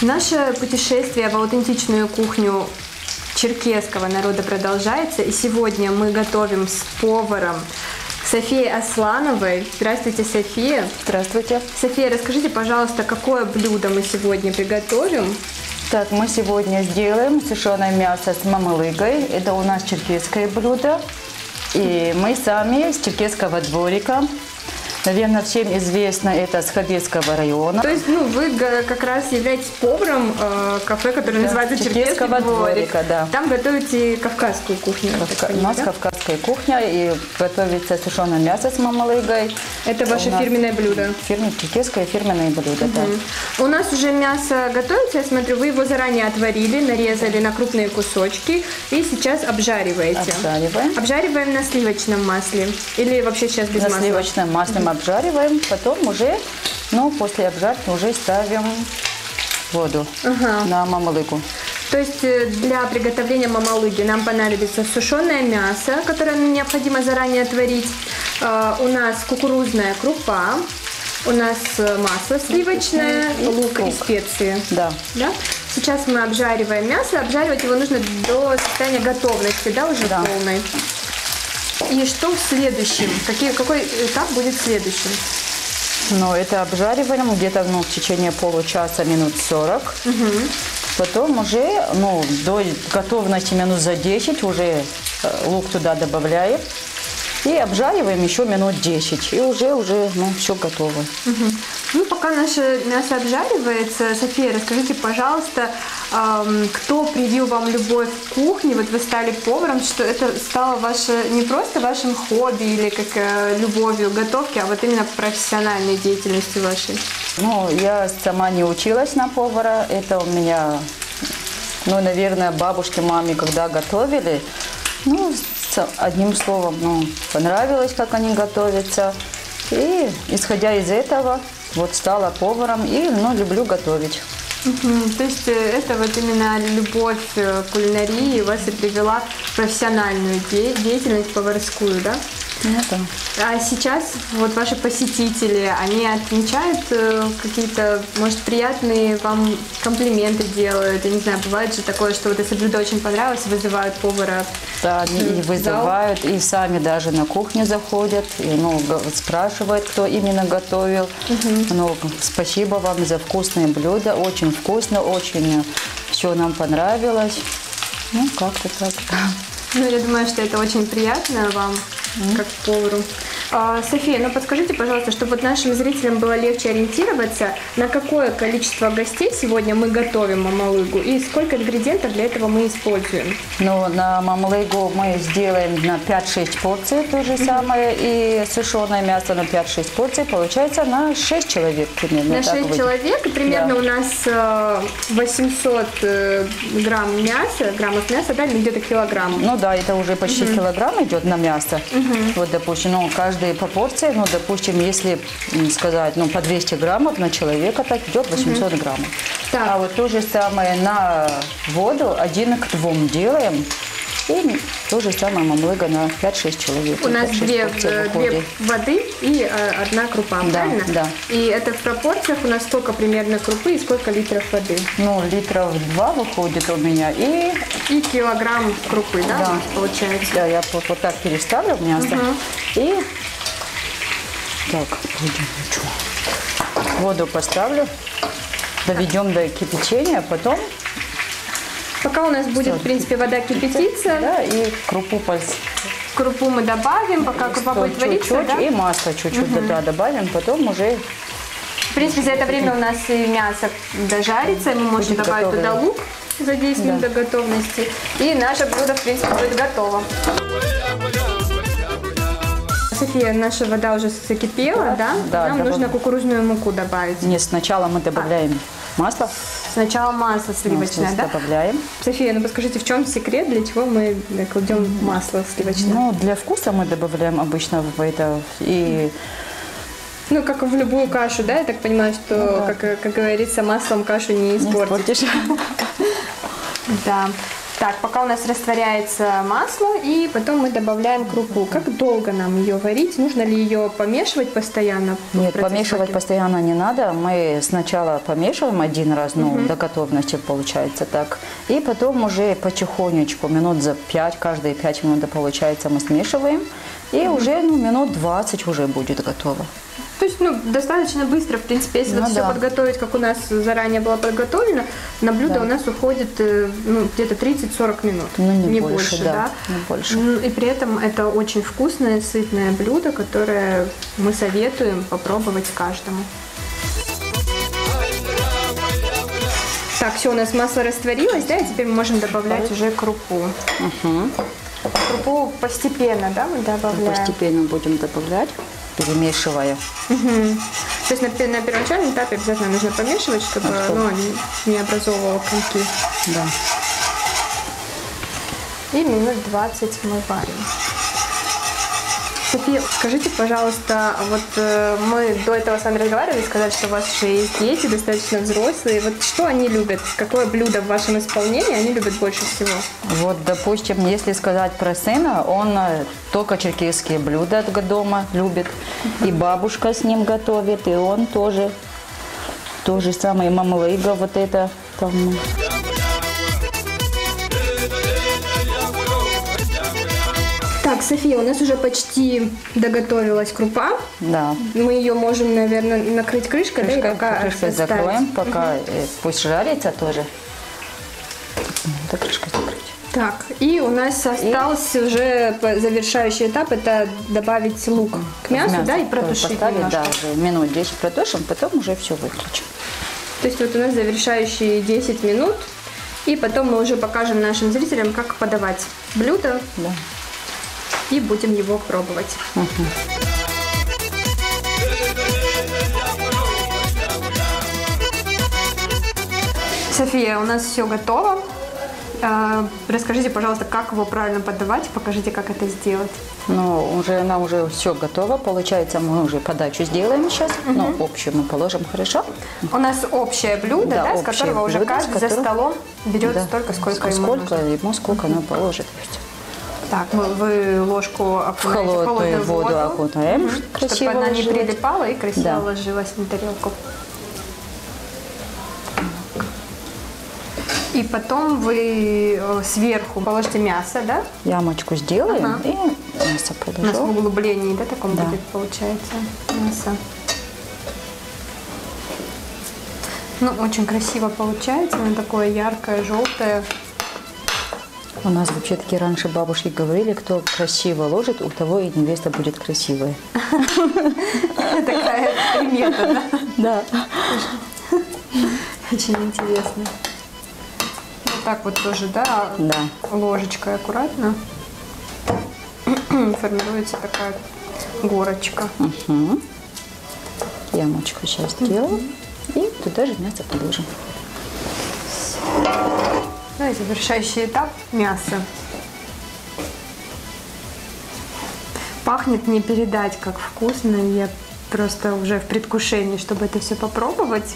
Наше путешествие в аутентичную кухню черкесского народа продолжается, и сегодня мы готовим с поваром Софией Аслановой. Здравствуйте, София. Здравствуйте. София, расскажите, пожалуйста, какое блюдо мы сегодня приготовим? Так, мы сегодня сделаем сушеное мясо с мамалыгой. Это у нас черкесское блюдо. И мы сами с черкесского дворика. Наверное, всем известно, это с Хабирского района. То есть, вы как раз являетесь поваром кафе, которое называется Черкесского дворика. Да. Там готовите кавказскую кухню. У нас кавказская кухня, и готовится сушеное мясо с мамалыгой. Это ваше фирменное блюдо? Черкесское фирменное блюдо, да. У нас уже мясо готовится, я смотрю, вы его заранее отварили, нарезали на крупные кусочки и сейчас обжариваете. Обжариваем на сливочном масле или вообще сейчас без масла? На сливочном масле обжариваем, потом уже, после обжарки уже ставим воду на мамалыгу. То есть для приготовления мамалыги нам понадобится сушеное мясо, которое необходимо заранее отварить. У нас кукурузная крупа, у нас масло сливочное, лук и специи. Да. Сейчас мы обжариваем мясо. Обжаривать его нужно до состояния готовности, уже полной. И что в следующем? Какой этап будет следующим? Это обжариваем где-то в течение получаса, минут 40. Потом уже до готовности минут за 10 уже лук туда добавляем. И обжариваем еще минут 10. И уже все готово. Пока наше мясо обжаривается, София, расскажите, пожалуйста, кто привил вам любовь к кухне? Вот вы стали поваром, что это стало не просто вашим хобби или как любовью к готовке, а вот именно профессиональной деятельностью вашей. Я сама не училась на повара. Это у меня, наверное, бабушке, маме, когда готовили, одним словом, понравилось, как они готовятся. И исходя из этого, стала поваром и, люблю готовить. То есть это именно любовь к кулинарии вас и привела в профессиональную деятельность поварскую, да? Да. А сейчас ваши посетители, они отмечают какие-то, может, приятные вам комплименты делают? Я не знаю, бывает же такое, что если блюдо очень понравилось, вызывают повара. Да, они и вызывают, и сами даже на кухню заходят, и, спрашивают, кто именно готовил. Спасибо вам за вкусное блюдо, очень вкусно, очень все нам понравилось. Как-то так. Я думаю, что это очень приятно вам, как повару. София, подскажите, пожалуйста, чтобы нашим зрителям было легче ориентироваться, на какое количество гостей сегодня мы готовим мамалыгу и сколько ингредиентов для этого мы используем? На мамалыгу мы сделаем на 5-6 порций то же самое, и сушеное мясо на 5-6 порций, получается на 6 человек примерно. На 6 человек, и примерно у нас 800 граммов мяса, да, или где-то килограмм? Это уже почти килограмм идет на мясо. Допустим, каждая по порции, допустим, если сказать, по 200 граммов на человека, так идет 800 граммов. Так. А то же самое на воду 1 к 2 делаем. И то же самое мамалыга на 5-6 человек. У нас 2 воды и 1 крупа, правильно? Да. И это в пропорциях у нас сколько примерно крупы и сколько литров воды? Литров 2 выходит у меня и килограмм крупы, да, получается? Да, я вот так переставлю мясо. И так, воду поставлю, доведем до кипячения, потом... Пока у нас будет, в принципе, вода кипятиться. Да, и крупу мы добавим, пока крупа будет вариться, да? И масло чуть-чуть добавим, потом уже... В принципе, за это время у нас и мясо дожарится, и мы можем добавить туда лук за 10 минут до готовности. И наше блюдо, в принципе, будет готово. София, наша вода уже закипела, да? Нам нужно кукурузную муку добавить. Нет, сначала мы добавляем масло. Сначала масло сливочное, да? Добавляем. София, подскажите, в чем секрет, для чего мы кладем масло сливочное? Для вкуса мы добавляем обычно в это и... как в любую кашу, да? Я так понимаю, что, как говорится, маслом кашу не испортишь. Не испортишь. Да. Так, пока у нас растворяется масло, и потом мы добавляем крупу. Как долго нам ее варить? Нужно ли ее помешивать постоянно? Нет, помешивать постоянно не надо. Мы сначала помешиваем один раз, ну, до готовности получается так. И потом уже потихонечку, минут за 5, каждые 5 минут получается, мы смешиваем. И уже минут 20 уже будет готово. То есть, достаточно быстро, в принципе, если вот все подготовить, как у нас заранее было подготовлено, на блюдо у нас уходит где-то 30-40 минут. Ну, не больше, да. Не больше. И при этом это очень вкусное, сытное блюдо, которое мы советуем попробовать каждому. Так, все, у нас масло растворилось, да, и теперь мы можем добавлять уже крупу. Крупу постепенно, да, мы добавляем? Постепенно будем добавлять, перемешивая. То есть на первоначальном этапе обязательно нужно помешивать, чтобы оно не образовывало комки. Да. И минут 20 мы варим. София, скажите, пожалуйста, вот мы до этого с вами разговаривали, сказали, что у вас уже есть дети, достаточно взрослые. Вот что они любят? Какое блюдо в вашем исполнении они любят больше всего? Вот, допустим, если сказать про сына, он только черкесские блюда дома любит. И бабушка с ним готовит, и он тоже. То же самое, и мамалыга вот это там. Так, София, у нас уже почти доготовилась крупа. Да. Мы ее можем, наверное, накрыть крышкой, да, и пока крышкой закроем, пока пусть жарится тоже. Это крышкой закрыть. Так, и у нас остался уже завершающий этап, это добавить лук к мясу, да, и протушить немножко. Да, уже минут 10 протушим, потом уже все выключим. То есть вот у нас завершающие 10 минут, и потом мы уже покажем нашим зрителям, как подавать блюдо. Да. И будем его пробовать. София, у нас все готово. Расскажите, пожалуйста, как его правильно подавать, покажите, как это сделать. Ну, нам уже все готово. Получается, мы уже подачу сделаем сейчас. Но общую мы положим хорошо. У нас общее блюдо, да, с которого уже каждый за столом берет столько, сколько ему нужно. Сколько оно положит. Так, вы ложку окунаете в холодную воду окунаем, чтобы она не прилипала и красиво ложилась на тарелку. И потом вы сверху положите мясо, да? Ямочку сделаем и мясо положим. У нас в углублении, да, таком будет, получается, мясо. Ну, очень красиво получается, оно такое яркое, желтое. У нас вообще такие раньше бабушки говорили, кто красиво ложит, у того и невеста будет красивая. Такая примета, да? Да. Очень интересно. Вот так вот тоже, да? Да. Ложечкой аккуратно формируется такая горочка. Ямочку сейчас делаем и туда же мясо положим. Ну и завершающий этап – мясо. Пахнет не передать, как вкусно. Я просто уже в предвкушении, чтобы это все попробовать.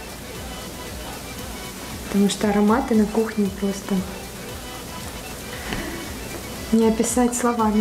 Потому что ароматы на кухне просто не описать словами.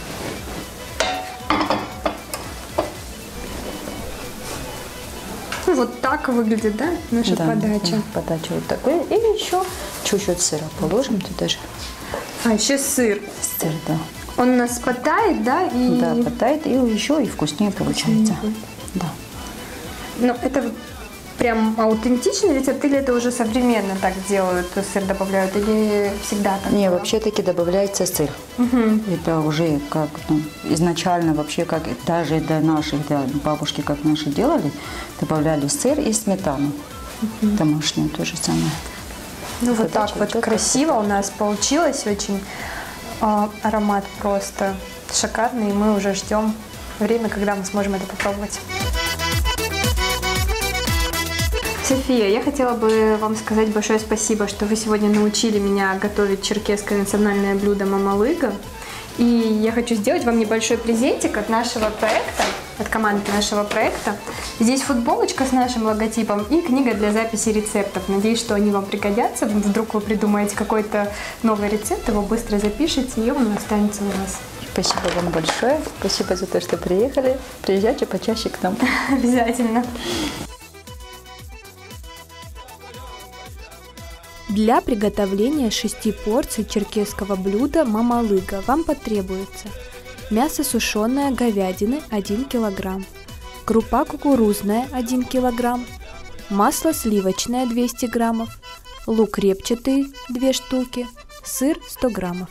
Вот так выглядит, да, наша подача? Да, подача вот такой. И еще чуть-чуть сыра положим туда же. А, еще сыр. Сыр, да. Он у нас подтает, да? И... Да, подтает, и еще и вкуснее получается. Да. Ну, это прям аутентичный рецепт, или это уже современно так делают, сыр добавляют, или всегда так? Не, вообще-таки добавляется сыр. Это уже как изначально вообще, как даже до наших, бабушки, как наши делали, добавляли сыр и сметану. Домашнюю то же самое. Ну вот так вот красиво у нас получилось, очень аромат просто шикарный, и мы уже ждем время, когда мы сможем это попробовать. София, я хотела бы вам сказать большое спасибо, что вы сегодня научили меня готовить черкесское национальное блюдо мамалыга. И я хочу сделать вам небольшой презентик от нашего проекта. от команды нашего проекта. Здесь футболочка с нашим логотипом и книга для записи рецептов. Надеюсь, что они вам пригодятся. Вдруг вы придумаете какой-то новый рецепт, его быстро запишите, и он останется у вас. Спасибо вам большое. Спасибо за то, что приехали. Приезжайте почаще к нам. Обязательно. Для приготовления 6 порций черкесского блюда мамалыга вам потребуется мясо сушеное говядины 1 кг, крупа кукурузная 1 кг, масло сливочное 200 г, лук репчатый 2 штуки, сыр 100 граммов.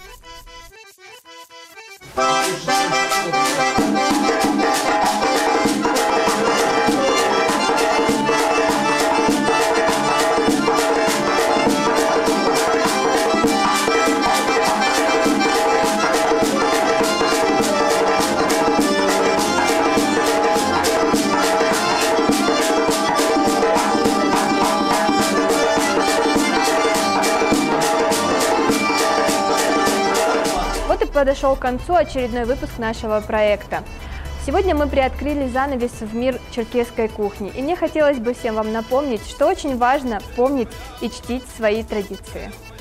Подошел к концу очередной выпуск нашего проекта. Сегодня мы приоткрыли занавес в мир черкесской кухни, и мне хотелось бы всем вам напомнить, что очень важно помнить и чтить свои традиции.